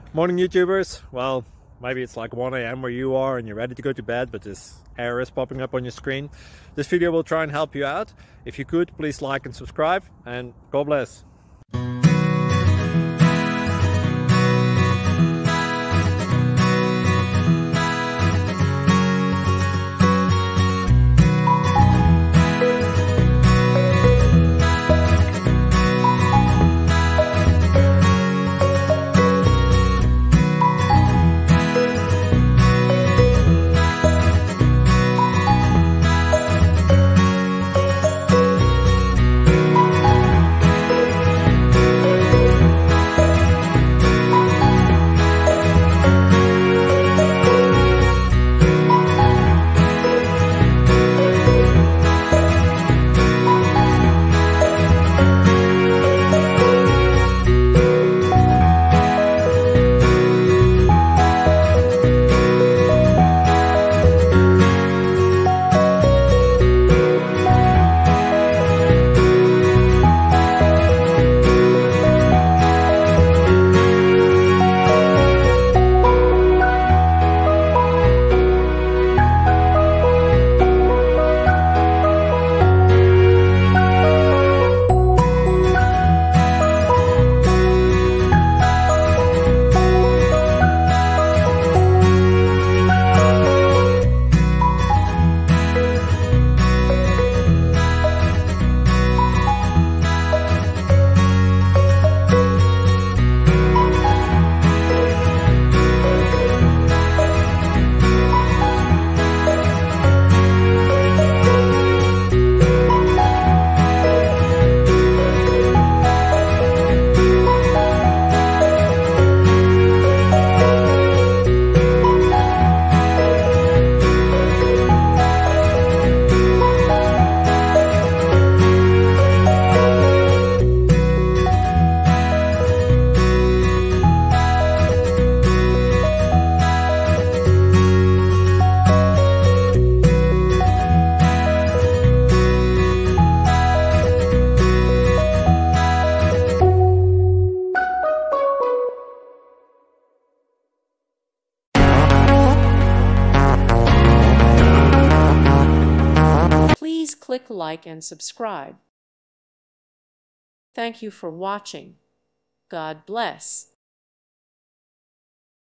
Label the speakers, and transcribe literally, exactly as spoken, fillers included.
Speaker 1: Morning YouTubers. Well, maybe it's like one A M where you are and you're ready to go to bed, but this error is popping up on your screen. This video will try and help you out. If you could, please like and subscribe, and God bless.
Speaker 2: Please click like and subscribe. Thank you for watching. God bless.